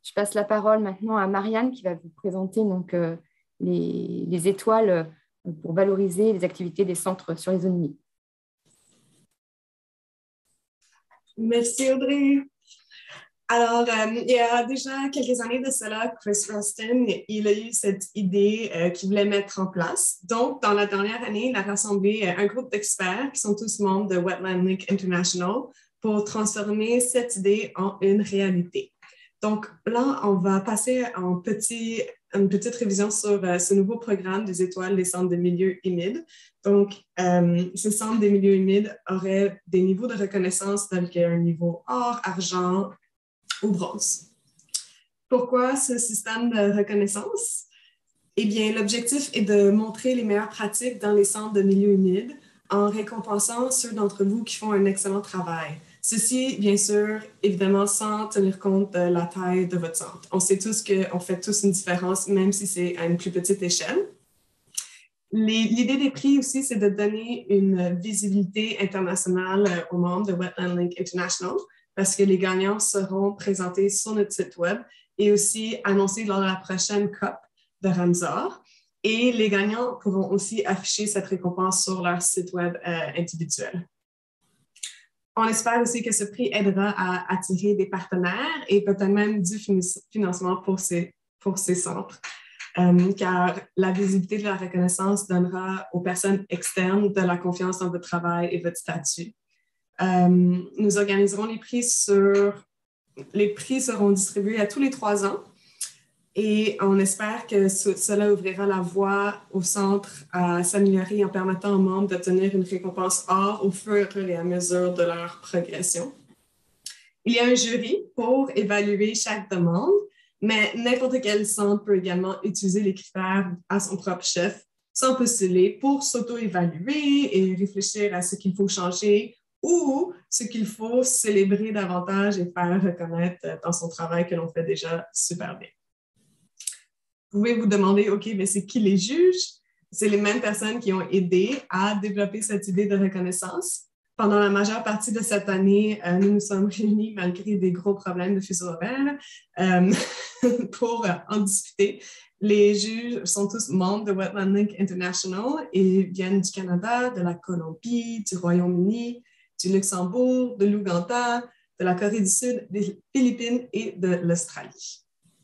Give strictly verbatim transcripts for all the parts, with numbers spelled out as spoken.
Je passe la parole maintenant à Mariane qui va vous présenter donc, euh, les, les étoiles euh, pour valoriser les activités des centres sur les zones humides. Merci Audrey. Alors, euh, il y a déjà quelques années de cela, Chris Rustin, il a eu cette idée euh, qu'il voulait mettre en place. Donc, dans la dernière année, il a rassemblé euh, un groupe d'experts qui sont tous membres de Wetland Link International pour transformer cette idée en une réalité. Donc là, on va passer en petit, une petite révision sur euh, ce nouveau programme des étoiles des centres de milieux humides. Donc, euh, ce centre des milieux humides aurait des niveaux de reconnaissance tels qu'un niveau or, argent ou bronze. Pourquoi ce système de reconnaissance? Eh bien, l'objectif est de montrer les meilleures pratiques dans les centres de milieux humides en récompensant ceux d'entre vous qui font un excellent travail. Ceci, bien sûr, évidemment, sans tenir compte de la taille de votre centre. On sait tous qu'on fait tous une différence, même si c'est à une plus petite échelle. L'idée des prix aussi, c'est de donner une visibilité internationale aux membres de Wetland Link International parce que les gagnants seront présentés sur notre site web et aussi annoncés lors de la prochaine COP de Ramsar. Et les gagnants pourront aussi afficher cette récompense sur leur site web euh, individuel. On espère aussi que ce prix aidera à attirer des partenaires et peut-être même du financement pour ces, pour ces centres, euh, car la visibilité de la reconnaissance donnera aux personnes externes de la confiance dans votre travail et votre statut. Euh, nous organiserons les prix sur... Les prix seront distribués à tous les trois ans et on espère que ce, cela ouvrira la voie au centre à s'améliorer en permettant aux membres d'obtenir une récompense or au fur et à mesure de leur progression. Il y a un jury pour évaluer chaque demande, mais n'importe quel centre peut également utiliser les critères à son propre chef sans postuler pour s'auto-évaluer et réfléchir à ce qu'il faut changer ou ce qu'il faut célébrer davantage et faire reconnaître dans son travail que l'on fait déjà super bien. Vous pouvez vous demander, OK, mais c'est qui les juges? C'est les mêmes personnes qui ont aidé à développer cette idée de reconnaissance. Pendant la majeure partie de cette année, euh, nous nous sommes réunis malgré des gros problèmes de fuseau horaire euh, pour euh, en discuter. Les juges sont tous membres de Wetland Link International et viennent du Canada, de la Colombie, du Royaume-Uni, du Luxembourg, de l'Ouganda, de la Corée du Sud, des Philippines et de l'Australie.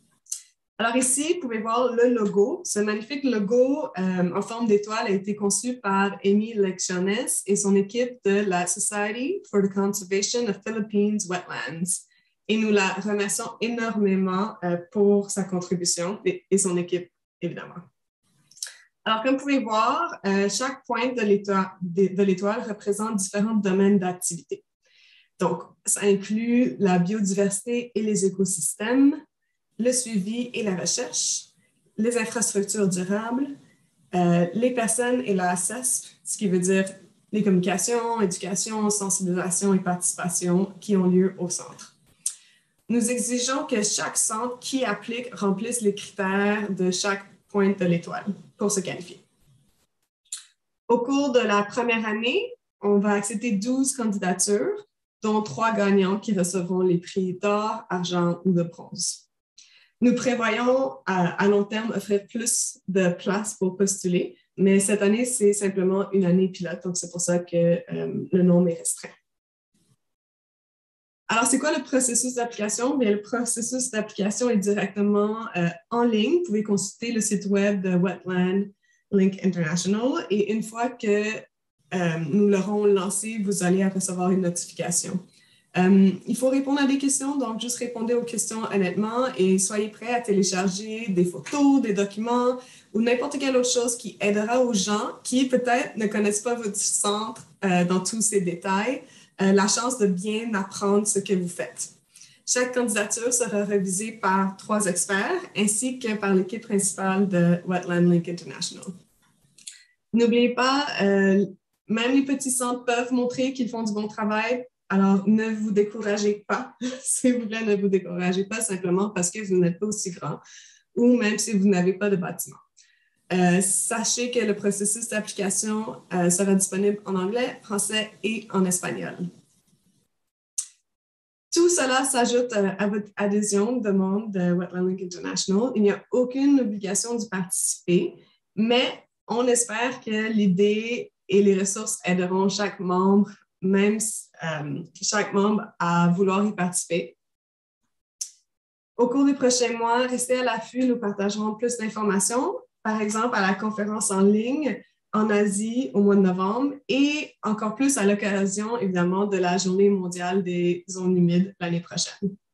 Alors ici, vous pouvez voir le logo. Ce magnifique logo euh, en forme d'étoile a été conçu par Amy Lecciones et son équipe de la Society for the Conservation of Philippines Wetlands. Et nous la remercions énormément euh, pour sa contribution et, et son équipe, évidemment. Alors, comme vous pouvez voir, euh, chaque pointe de l'étoile représente différents domaines d'activité. Donc, ça inclut la biodiversité et les écosystèmes, le suivi et la recherche, les infrastructures durables, euh, les personnes et la C E S P, ce qui veut dire les communications, éducation, sensibilisation et participation qui ont lieu au centre. Nous exigeons que chaque centre qui applique remplisse les critères de chaque pointe de l'étoile pour se qualifier. Au cours de la première année, on va accepter douze candidatures, dont trois gagnants qui recevront les prix d'or, argent ou de bronze. Nous prévoyons à, à long terme offrir plus de places pour postuler, mais cette année, c'est simplement une année pilote, donc c'est pour ça que euh, le nombre est restreint. Alors, c'est quoi le processus d'application? Bien, le processus d'application est directement euh, en ligne. Vous pouvez consulter le site web de Wetland Link International et une fois que euh, nous l'aurons lancé, vous allez recevoir une notification. Um, il faut répondre à des questions, donc juste répondez aux questions honnêtement et soyez prêts à télécharger des photos, des documents ou n'importe quelle autre chose qui aidera aux gens qui peut-être ne connaissent pas votre centre euh, dans tous ses détails, euh, la chance de bien apprendre ce que vous faites. Chaque candidature sera révisée par trois experts ainsi que par l'équipe principale de Wetland Link International. N'oubliez pas, euh, même les petits centres peuvent montrer qu'ils font du bon travail. Alors, ne vous découragez pas, s'il vous plaît, ne vous découragez pas simplement parce que vous n'êtes pas aussi grand ou même si vous n'avez pas de bâtiment. Euh, sachez que le processus d'application euh, sera disponible en anglais, français et en espagnol. Tout cela s'ajoute à votre adhésion de demande de Wetland Link International. Il n'y a aucune obligation d'y participer, mais on espère que l'idée et les ressources aideront chaque membre, même euh, chaque membre à vouloir y participer. Au cours des prochains mois, restez à l'affût, nous partagerons plus d'informations, par exemple à la conférence en ligne en Asie au mois de novembre et encore plus à l'occasion, évidemment, de la Journée mondiale des zones humides l'année prochaine.